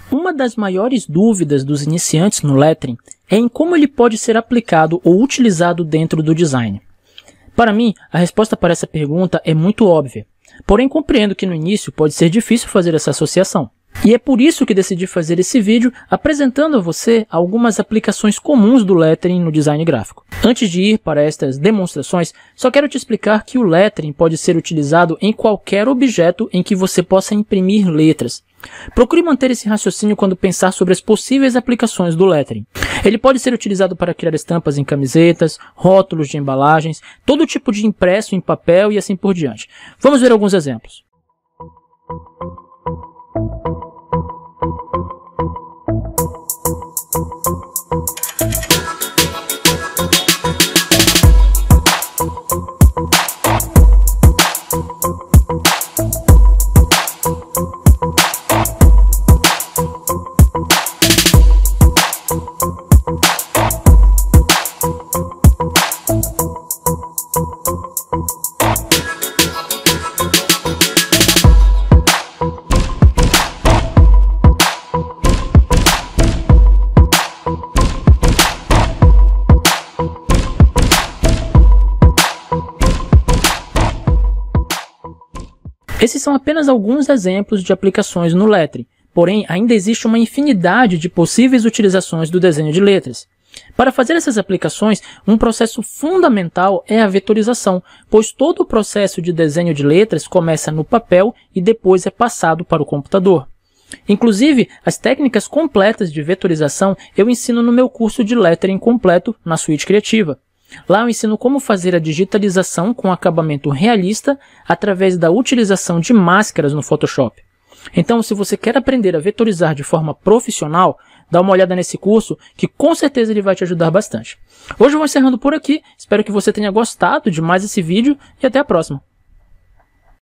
Uma das maiores dúvidas dos iniciantes no lettering é em como ele pode ser aplicado ou utilizado dentro do design. Para mim, a resposta para essa pergunta é muito óbvia, porém compreendo que no início pode ser difícil fazer essa associação. E é por isso que decidi fazer esse vídeo apresentando a você algumas aplicações comuns do lettering no design gráfico. Antes de ir para estas demonstrações, só quero te explicar que o lettering pode ser utilizado em qualquer objeto em que você possa imprimir letras. Procure manter esse raciocínio quando pensar sobre as possíveis aplicações do lettering. Ele pode ser utilizado para criar estampas em camisetas, rótulos de embalagens, todo tipo de impresso em papel e assim por diante. Vamos ver alguns exemplos. Esses são apenas alguns exemplos de aplicações no lettering, porém ainda existe uma infinidade de possíveis utilizações do desenho de letras. Para fazer essas aplicações, um processo fundamental é a vetorização, pois todo o processo de desenho de letras começa no papel e depois é passado para o computador. Inclusive, as técnicas completas de vetorização eu ensino no meu curso de lettering completo na Suite Criativa. Lá eu ensino como fazer a digitalização com acabamento realista através da utilização de máscaras no Photoshop. Então, se você quer aprender a vetorizar de forma profissional, dá uma olhada nesse curso que com certeza ele vai te ajudar bastante. Hoje eu vou encerrando por aqui, espero que você tenha gostado de mais esse vídeo e até a próxima.